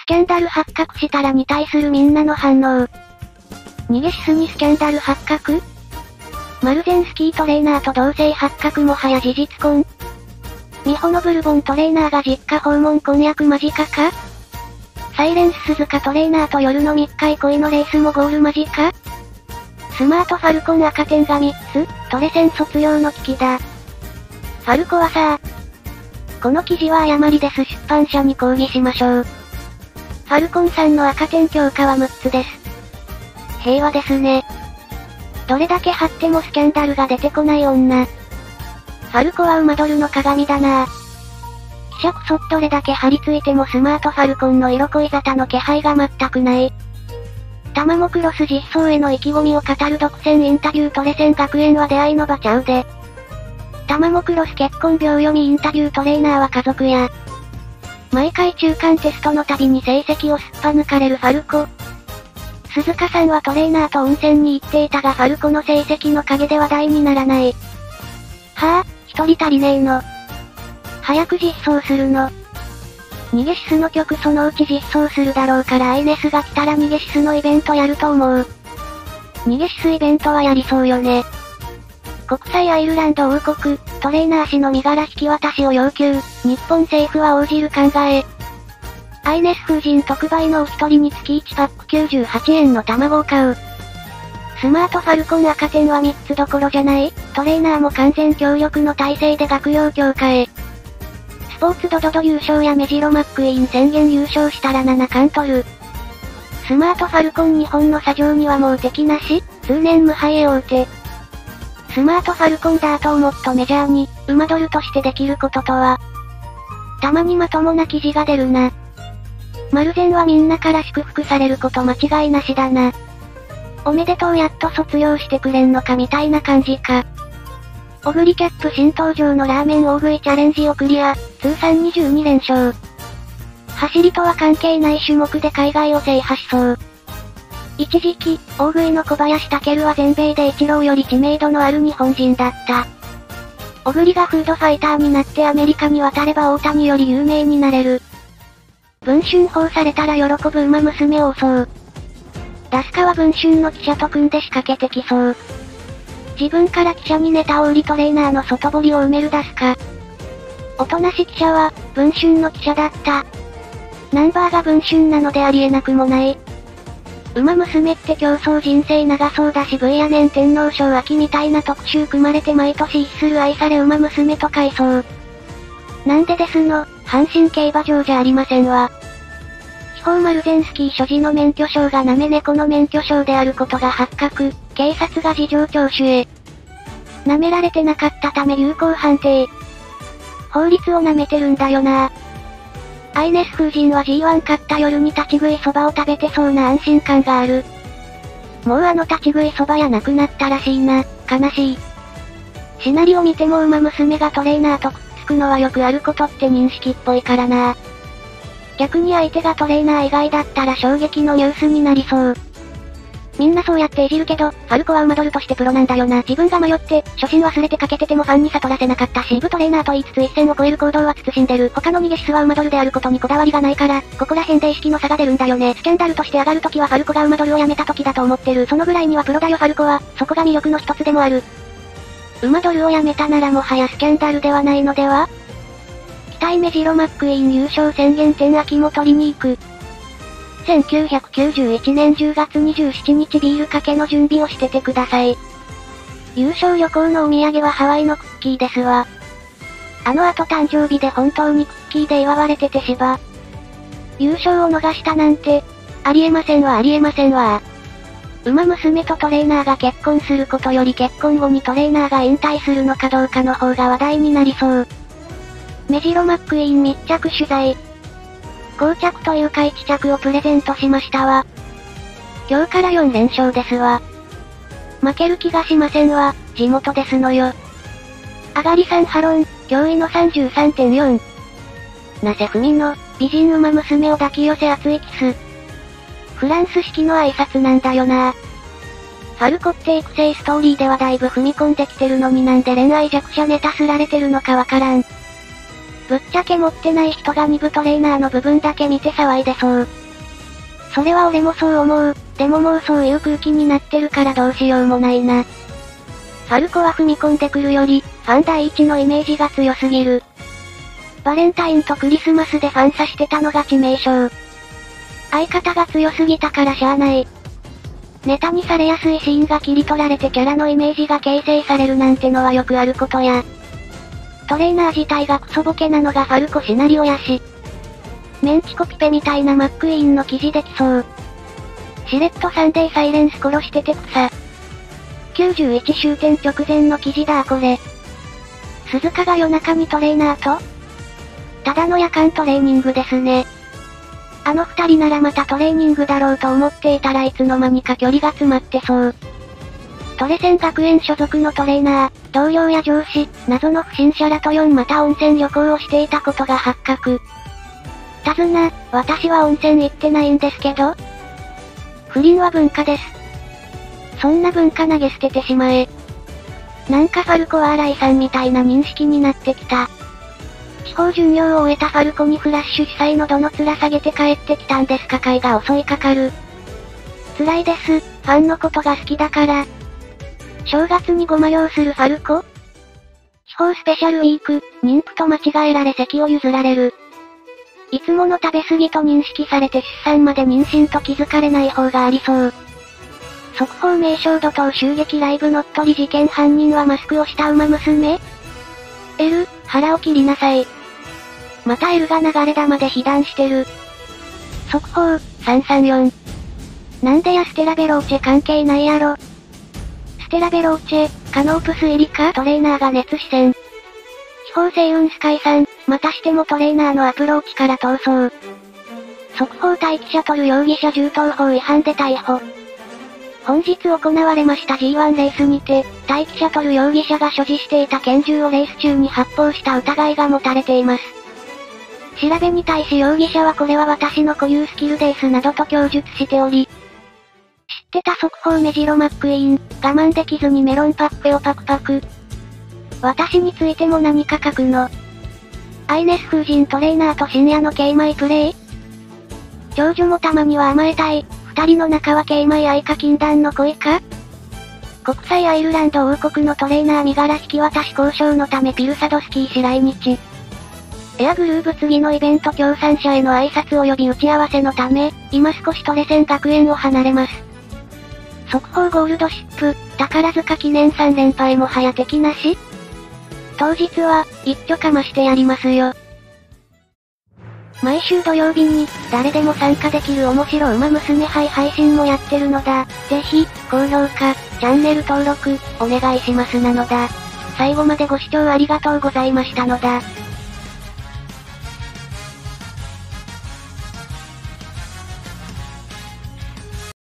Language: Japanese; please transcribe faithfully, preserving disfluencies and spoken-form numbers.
スキャンダル発覚したらに対するみんなの反応。逃げシスにスキャンダル発覚？マルゼンスキートレーナーと同棲発覚もはや事実婚？美穂のブルボントレーナーが実家訪問婚約間近か？サイレンス鈴鹿トレーナーと夜の密会恋のレースもゴール間近？スマートファルコン赤点がみっつ、トレセン卒業の危機だ。ファルコはさ、この記事は誤りです。出版社に抗議しましょう。ファルコンさんの赤点強化はむっつです。平和ですね。どれだけ張ってもスキャンダルが出てこない女。ファルコは馬ドルの鏡だな。記者こそどれだけ張り付いてもスマートファルコンの色恋沙汰の気配が全くない。タマモクロス実装への意気込みを語る独占インタビュートレセン学園は出会いの場ちゃうで。タマモクロス結婚秒読みインタビュートレーナーは家族や。毎回中間テストのたびに成績をすっぱ抜かれるファルコ。鈴鹿さんはトレーナーと温泉に行っていたがファルコの成績の陰で話題にならない。はぁ、一人足りねえの。早く実装するの。逃げシスの曲そのうち実装するだろうからアイネスが来たら逃げシスのイベントやると思う。逃げシスイベントはやりそうよね。国際アイルランド王国、トレーナー氏の身柄引き渡しを要求、日本政府は応じる考え。アイネス風神特売のお一人につきいちパックきゅうじゅうはちえんの卵を買う。スマートファルコン赤点はみっつどころじゃない？トレーナーも完全協力の体制で学用強化へ。スポーツドドド優勝やメジロマックイーン宣言優勝したらななかん取る。スマートファルコン日本の砂上にはもう敵なし、通年無敗へ追うて。スマートファルコンダートをもっとメジャーに、馬ドルとしてできることとは。たまにまともな記事が出るな。マルゼンはみんなから祝福されること間違いなしだな。おめでとうやっと卒業してくれんのかみたいな感じか。オグリキャップ新登場のラーメン大食いチャレンジをクリア、通算にじゅうにれんしょう。走りとは関係ない種目で海外を制覇しそう。一時期、大食いの小林武は全米でイチローより知名度のある日本人だった。小栗がフードファイターになってアメリカに渡れば大谷より有名になれる。文春砲されたら喜ぶ馬娘を襲う。ダスカは文春の記者と組んで仕掛けてきそう。自分から記者にネタを売りトレーナーの外堀を埋めるダスカ。おとなし記者は、文春の記者だった。ナンバーが文春なのでありえなくもない。馬娘って競争人生長そうだし V や年天皇賞秋みたいな特集組まれて毎年逸する愛され馬娘と回想。なんでですの、阪神競馬場じゃありませんわ。秘宝マルゼンスキー所持の免許証がなめ猫の免許証であることが発覚、警察が事情聴取へ。舐められてなかったため有効判定。法律を舐めてるんだよな。アイネス風神は ジーワン 勝った夜に立ち食いそばを食べてそうな安心感がある。もうあの立ち食いそばやなくなったらしいな、悲しい。シナリオ見ても馬娘がトレーナーとくっつくのはよくあることって認識っぽいからな。逆に相手がトレーナー以外だったら衝撃のニュースになりそう。みんなそうやっていじるけど、ファルコは馬ドルとしてプロなんだよな。自分が迷って、初心忘れてかけててもファンに悟らせなかったし、イブトレーナーと言いつつ一線を越える行動は慎んでる。他の逃げシスは馬ドルであることにこだわりがないから、ここら辺で意識の差が出るんだよね。スキャンダルとして上がるときはファルコが馬ドルをやめたときだと思ってる。そのぐらいにはプロだよファルコは、そこが魅力の一つでもある。馬ドルをやめたならもはやスキャンダルではないのでは？期待メジロマックイーン優勝宣言点秋も取りに行く。せんきゅうひゃくきゅうじゅういちねんじゅうがつにじゅうしちにちビールかけの準備をしててください。優勝旅行のお土産はハワイのクッキーですわ。あの後誕生日で本当にクッキーで祝われててしば。優勝を逃したなんて、ありえませんわありえませんわ。馬娘とトレーナーが結婚することより結婚後にトレーナーが引退するのかどうかの方が話題になりそう。メジロマックイーン密着取材。紅着というかいち着をプレゼントしましたわ。今日からよんれんしょうですわ。負ける気がしませんわ、地元ですのよ。あがりさんハロン、驚異の さんじゅうさんてんよん。なせふみの、美人馬娘を抱き寄せ熱いキス。フランス式の挨拶なんだよな。ファルコって育成ストーリーではだいぶ踏み込んできてるのになんで恋愛弱者ネタすられてるのかわからん。 ぶっちゃけ持ってない人がに部トレーナーの部分だけ見て騒いでそう。それは俺もそう思う。でももうそういう空気になってるからどうしようもないな。ファルコは踏み込んでくるより、ファン第一のイメージが強すぎる。バレンタインとクリスマスでファンサしてたのが致命傷。相方が強すぎたからしゃあない。ネタにされやすいシーンが切り取られてキャラのイメージが形成されるなんてのはよくあることや。トレーナー自体がクソボケなのがファルコシナリオやし。メンチコピペみたいなマックイーンの記事できそう。しれっとサンデーサイレンス殺してて草。きゅうじゅういち終点直前の記事だこれ。鈴鹿が夜中にトレーナーとただの夜間トレーニングですね。あの二人ならまたトレーニングだろうと思っていたらいつの間にか距離が詰まってそう。トレセン学園所属のトレーナー、同僚や上司、謎の不審者らとよんまた温泉旅行をしていたことが発覚。手綱、私は温泉行ってないんですけど不倫は文化です。そんな文化投げ捨ててしまえ。なんかファルコは新井さんみたいな認識になってきた。地方巡業を終えたファルコにフラッシュ主催のどの面下げて帰ってきたんですか回が襲いかかる。辛いです、ファンのことが好きだから。正月にごま用するファルコ？地方スペシャルウィーク、妊婦と間違えられ席を譲られる。いつもの食べ過ぎと認識されて出産まで妊娠と気づかれない方がありそう。速報名称怒涛襲撃ライブ乗っ取り事件犯人はマスクをした馬娘？ L、腹を切りなさい。また L が流れ弾で被弾してる。速報、さんさんよん。なんでやステラベローチェ関係ないやろ。ステラベローチェ、カノープス入りかトレーナーが熱視線。地方星雲スカイさん、またしてもトレーナーのアプローチから逃走。速報待機者取る容疑者銃刀法違反で逮捕。本日行われました ジーワン レースにて、待機者取る容疑者が所持していた拳銃をレース中に発砲した疑いが持たれています。調べに対し容疑者はこれは私の固有スキルですなどと供述しており、知ってた速報目白マックイーン、我慢できずにメロンパッフェをパクパク。私についても何か書くの。アイネス風神トレーナーと深夜のケイマイプレイ？長女もたまには甘えたい。二人の仲はケイマイ愛か禁断の恋か？国際アイルランド王国のトレーナー身柄引き渡し交渉のためピルサドスキー氏来日。エアグルーヴ次のイベント協賛者への挨拶及び打ち合わせのため、今少しトレセン学園を離れます。速報ゴールドシップ、宝塚記念さん連敗も早敵なし？当日は、一挙かましてやりますよ。毎週土曜日に、誰でも参加できる面白ウマ娘杯配信もやってるのだ。ぜひ、高評価、チャンネル登録、お願いしますなのだ。最後までご視聴ありがとうございましたのだ。